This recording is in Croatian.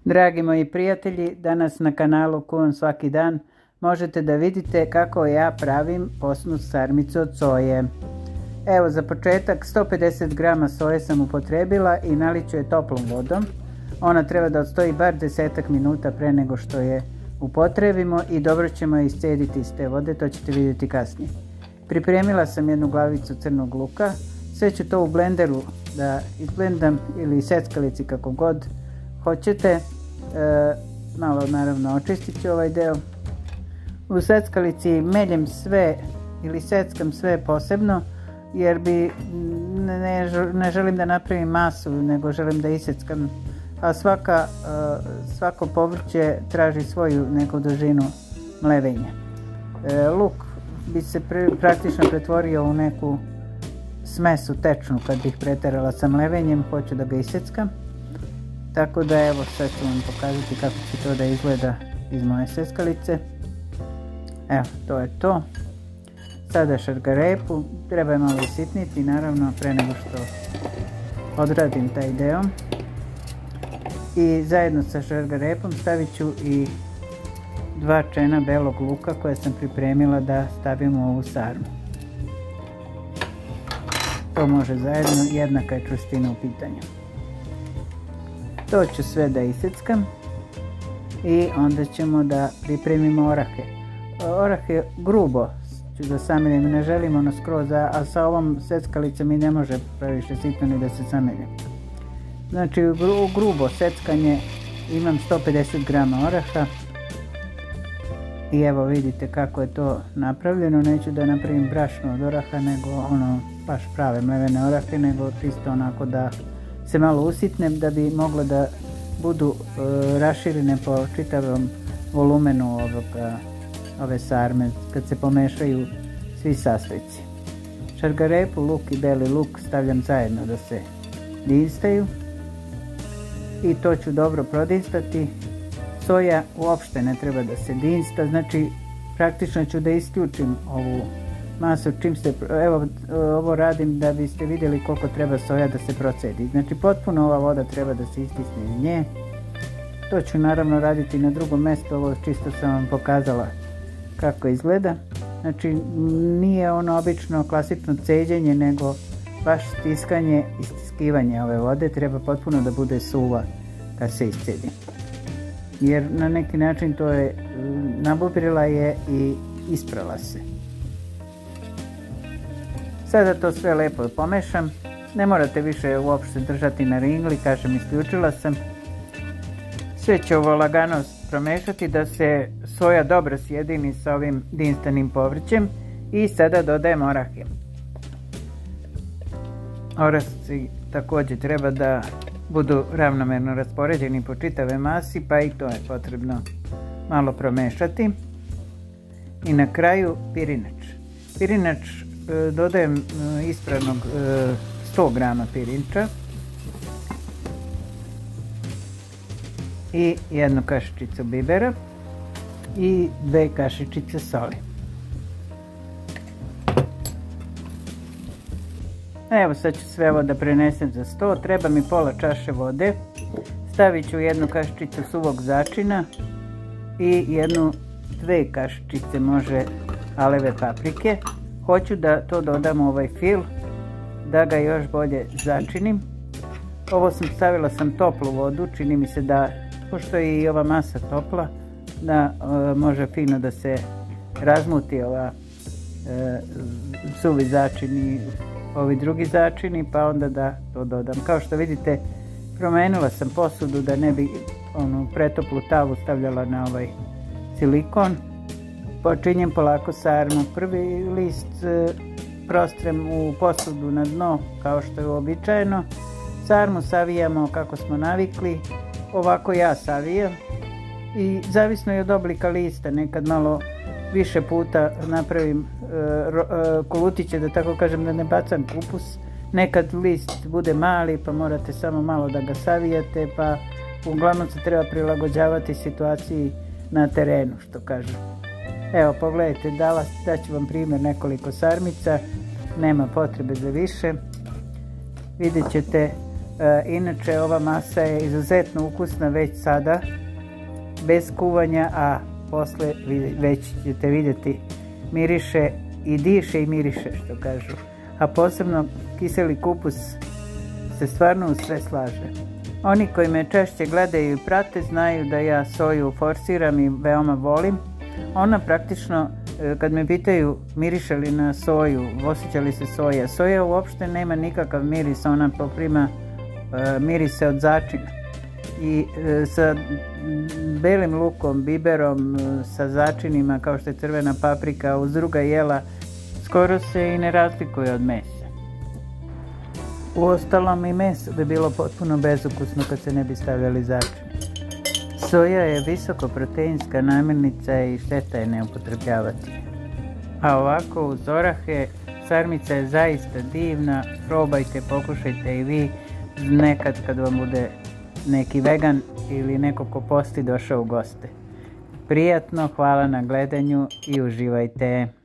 Dragi moji prijatelji, danas na kanalu Kuvam svaki dan možete da vidite kako ja pravim posnu sarmicu od soje. Evo, za početak 150 grama soje sam upotrebila i naliću je toplom vodom. Ona treba da odstoji bar 10 minuta pre nego što je upotrebimo i dobro ćemo je iscediti iz te vode, to ćete vidjeti kasnije. Pripremila sam jednu glavicu crnog luka, sve ću to u blenderu da izblendam ili seckalici kako god hoćete. Malo naravno očistit ću ovaj deo. U seckalici meljem sve ili seckam sve posebno jer ne želim da napravim masu, nego želim da iseckam, a svako povrće traži svoju neku dužinu mlevenja. Luk bi se praktično pretvorio u neku smesu tečnu kad bih preterala sa mlevenjem, hoću da ga iseckam. Tako da evo, sad ću vam pokazati kako će to da izgleda iz moje seckalice. Evo, to je to. Sada šargarepu, treba je malo isitniti naravno pre nego što odradim taj deo. I zajedno sa šargarepom stavit ću i 2 čena belog luka koje sam pripremila da stavim u ovu sarmu. To može zajedno, jednaka je čvrstina u pitanju. To ću sve da iseckam i onda ćemo da pripremimo orahe. Orahe grubo ću da sameljem, ne želimo ono skroz, a sa ovom seckalicom mi ne može previše sitno ni da se samelje. Znači u grubo seckanje imam 150 grama oraha i evo vidite kako je to napravljeno. Neću da napravim brašno od oraha, nego ono baš prave mlevene orahe, nego čisto onako da se malo usitnem da bi moglo da budu raširene po čitavom volumenu ove sarme kad se pomešaju svi sastojci. Šargarepu, luk i beli luk stavljam zajedno da se dinstaju i to ću dobro prodinstati. Soja uopšte ne treba da se dinsta, znači praktično ću da isključim ovu masu čim se, evo ovo radim da biste vidjeli koliko treba soja da se procedi. Znači potpuno ova voda treba da se istisne iz nje. To ću naravno raditi na drugom mjestu, ovo čisto sam vam pokazala kako izgleda. Znači nije ono obično klasično ceđenje, nego baš stiskanje i stiskivanje ove vode, treba potpuno da bude suva kad se iscedi. Jer na neki način to je, nabubrila je i isprala se. Sada to sve lepo pomešam, ne morate više uopšte držati na ringli, kažem isključila sam. Sve ću ovo lagano promešati da se soja dobro sjedini sa ovim dinstanim povrćem i sada dodajem orahe. Orasi također treba da budu ravnomerno raspoređeni po čitave masi, pa i to je potrebno malo promešati. I na kraju pirinač. Pirinač dodajem ispravnog 100 grama pirinča i 1 kašičicu bibera i 2 kašičice soli. Evo, sad ću sve ovo da prenesem za sto. Treba mi pola čaše vode. Stavit ću 1 kašičicu suvog začina i 2 kašičice može aleve paprike. Hoću da to dodam u ovaj fil, da ga još bolje začinim. Ovo stavila sam toplu vodu, čini mi se da, pošto je i ova masa topla, da može fino da se razmuti ova suvi začin i ovi drugi začini, pa onda da to dodam. Kao što vidite, promenila sam posudu da ne bi onu pretoplu tavu stavljala na ovaj silikon. Počinjem polako sarmu. Prvi list prostrem u posudu na dno kao što je uobičajeno. Sarmu savijamo kako smo navikli. Ovako ja savijam. I zavisno je od oblika lista. Nekad malo više puta napravim kolutiće, da tako kažem, da ne bacam kupus. Nekad list bude mali pa morate samo malo da ga savijate, pa uglavnom se treba prilagođavati situaciji na terenu, što kažem. Evo, pogledajte, daću vam primjer nekoliko sarmica, nema potrebe za više. Vidjet ćete Inače, ova masa je izuzetno ukusna već sada, bez kuvanja, a posle već ćete vidjeti miriše i diše i miriše, što kažu. A posebno kiseli kupus se stvarno u sve slaže. Oni koji me češće gledaju i prate znaju da ja soju forsiram i veoma volim. Ona praktično, kad me pitaju miriše li na soju, osjeća li se soja, soja uopšte nema nikakav miris, ona poprima mirise od začina. I sa belim lukom, biberom, sa začinima kao što je crvena paprika uz druga jela, skoro se i ne razlikuje od mesa. Uostalom i meso bi bilo potpuno bezukusno kad se ne bi stavljali začini. Soja je visoko proteinska namirnica i šteta je ne upotrebljavati. A ovako uz orahe, sarmica je zaista divna, probajte, pokušajte i vi nekad kad vam bude neki vegan ili neko ko posti došao u goste. Prijatno, hvala na gledanju i uživajte.